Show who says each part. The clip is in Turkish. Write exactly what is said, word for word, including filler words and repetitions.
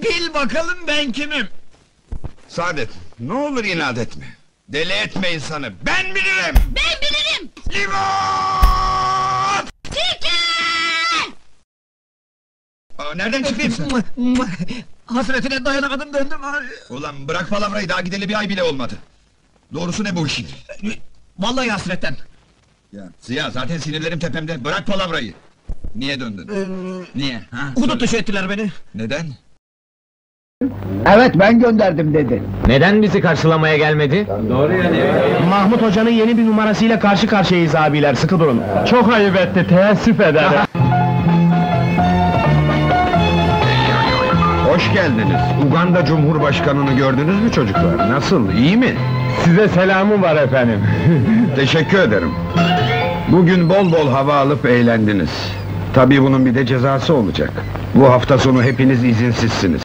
Speaker 1: Bil bakalım ben kimim?
Speaker 2: Saadet, ne olur inat etme. Deli etme insanı, ben bilirim!
Speaker 3: Ben bilirim!
Speaker 2: Limon!
Speaker 3: Tilki!
Speaker 2: Aa, nereden çıktın sen?
Speaker 1: Hasretine dayanamadım döndüm.
Speaker 2: Ulan bırak palavrayı, daha gideli bir ay bile olmadı. Doğrusu ne bu işin?
Speaker 1: Vallahi hasretten.
Speaker 2: Ya Ziya, zaten sinirlerim tepemde, bırak palavrayı! Niye döndün?
Speaker 1: Ee,
Speaker 2: Niye? Ha,
Speaker 1: Hudut
Speaker 2: söyle.
Speaker 1: dışı ettiler beni.
Speaker 2: Neden?
Speaker 4: Evet, ben gönderdim dedi.
Speaker 5: Neden bizi karşılamaya gelmedi? Doğru yani.
Speaker 4: Mahmut Hoca'nın yeni bir numarasıyla karşı karşıyayız abiler, sıkı durun. Çok ayıp etti, teessüf ederim.
Speaker 2: Hoş geldiniz. Uganda Cumhurbaşkanı'nı gördünüz mü çocuklar? Nasıl, iyi mi?
Speaker 4: Size selamım var efendim.
Speaker 2: Teşekkür ederim. Bugün bol bol hava alıp eğlendiniz. Tabii bunun bir de cezası olacak. Bu hafta sonu hepiniz izinsizsiniz.